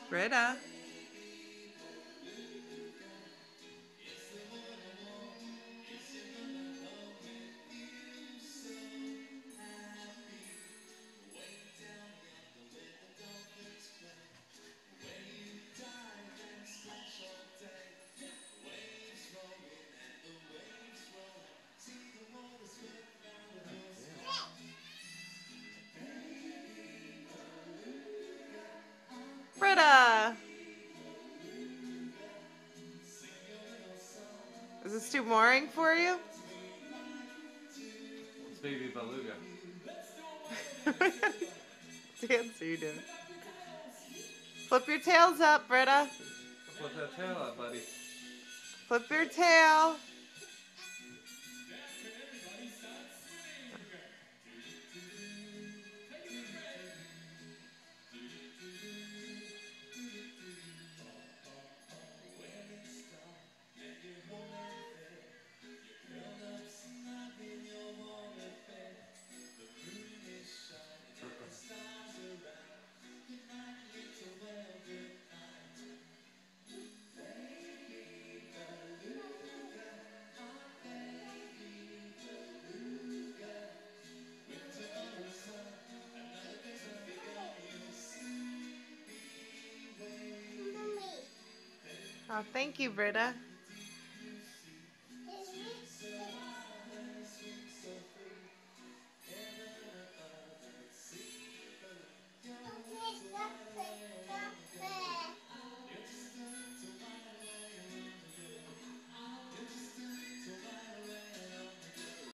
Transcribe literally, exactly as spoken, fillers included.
Britta. Britta! Is this too boring for you? It's Baby Beluga. Dance you do. Flip your tails up, Britta. Flip that tail up, buddy. Flip your tail. Oh, thank you, Britta.